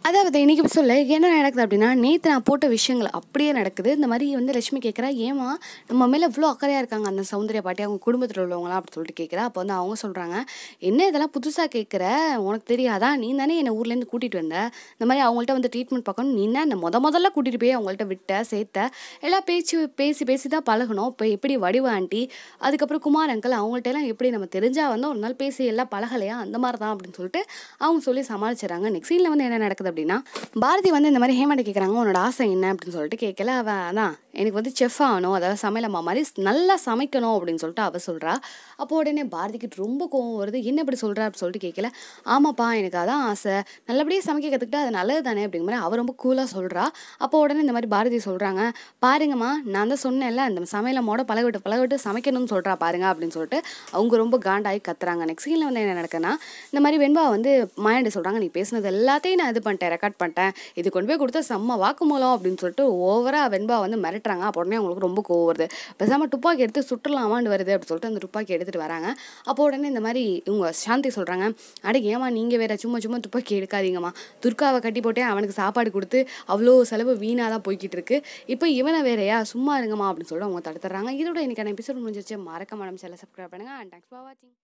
அதாவது இன்னைக்கு எபிசோட்ல என்ன நடக்குது அப்படின்னா, நேத்து நான் போட்ட விஷயங்கள் அப்படியே நடக்குது. இந்த மாரி வந்து லட்சுமி கேட்குறா, "ஏம்மா நம்ம மேல இவ்ளோ அக்கறையா இருக்காங்க அந்த சௌந்தர்யா பாட்டி, அவங்க குடும்பத்தில உள்ளவங்கலாம்" அப்படின்னு சொல்லிட்டு கேட்குறா. அப்போ வந்து அவங்க சொல்றாங்க, "என்ன இதெல்லாம் புதுசா கேட்குற? உனக்கு தெரியாதா? நீ தானே என்ன ஊர்லேருந்து கூட்டிட்டு வந்த. இந்த மாரி அவங்கள்ட்ட வந்து ட்ரீட்மெண்ட் பார்க்கணும். நீ என்ன என்ன மொதல்ல கூட்டிட்டு போய் அவங்கள்ட்ட விட்ட, சேர்த்த. எல்லாம் பேசி பேசி தான் பழகுனோம். இப்போ எப்படி வடிவு ஆண்டி, அதுக்கப்புறம் குமார் அங்கிள் அவங்கள்ட்டலாம் எப்படி நம்ம தெரிஞ்சா வந்து ஒரு நாள் பேசி எல்லாம் பழகலையா? அந்த மாரி தான்" அப்படின்னு சொல்லிட்டு அவங்க சொல்லி சமாளிச்சுறாங்க. நெக்ஸ்ட் சீன்ல வந்து என்ன நடக்குது அப்படின்னா, பாரதி வந்து இந்த மாதிரி ஹேமாட்ட கேட்குறாங்க, உன்னோட ஆசை என்ன அப்படின்னு சொல்லிட்டு கேட்கல. அவ அதான் எனக்கு வந்து செஃப் ஆகணும், அதாவது சமையல் அம்மா மாதிரி நல்லா சமைக்கணும் அப்படின்னு சொல்லிட்டு அவ சொல்றா. அப்போ உடனே பாரதிக்கு ரொம்ப கோவம் வருது. என்ன இப்படி சொல்ற அப்படின்னு சொல்லிட்டு கேட்கல. ஆமாப்பா எனக்கு அதான் ஆசை, நல்லபடியாக சமைக்க கற்றுக்கிட்டா அது நல்லது தானே அப்படிங்கிற மாதிரி அவ ரொம்ப கூலாக சொல்றா. அப்போ உடனே இந்த மாதிரி பாரதி சொல்றாங்க, பாருங்கம்மா நான் தான் சொன்னேன்ல அந்த சமையல் அம்மாவோட பழகிட்டு சமைக்கணும்னு சொல்றா பாருங்க அப்படின்னு சொல்லிட்டு அவங்க ரொம்ப காண்டாகி கத்துறாங்க. நெக்ஸ்ட் சீன்ல வந்து என்ன நடக்குன்னா, இந்த மாதிரி வெண்பா வந்து மாயாண்டி சொல்றாங்க, நீ பேசுனது எல்லாத்தையும் நான் இது பண்ணிட்டேன், ரெக்கார்ட் பண்ணிட்டேன், இது கொண்டு போய் கொடுத்தா செம்ம வாக்குமூலம் அப்படின்னு சொல்லிட்டு ஓவரா வெண்பா வந்து மிரட்டுறாங்க. அப்போ உடனே அவங்களுக்கு ரொம்ப கோவம் வருது. பேசாம துப்பாக்கி எடுத்து சுட்டுலாமான்னு வருது அப்படின்னு சொல்லிட்டு அந்த துப்பாக்கி எடுத்துட்டு வராங்க. அப்போ உடனே இந்த மாதிரி இவங்க சாந்தி சொல்றாங்க, அட ஏமா நீங்க வேற சும்மா துப்பாக்கி எடுக்காதீங்கம்மா, துர்காவை கட்டி போட்டே அவனுக்கு சாப்பாடு கொடுத்து அவ்வளோ செலவு வீணாக தான் போய்கிட்டு இருக்கு, இப்போ இவனை வேறையா, சும்மா இருங்கம்மா அப்படின்னு சொல்லிட்டு அவங்க தடுத்துறாங்க. இதோட இன்னைக்கான எபிசோட் முடிஞ்சிருச்சு. மறக்காம நம்ம சேனலை சப்ஸ்கிரைப் பண்ணுங்க. அண்ட் தேங்க்ஸ் ஃபார் வாட்சிங்.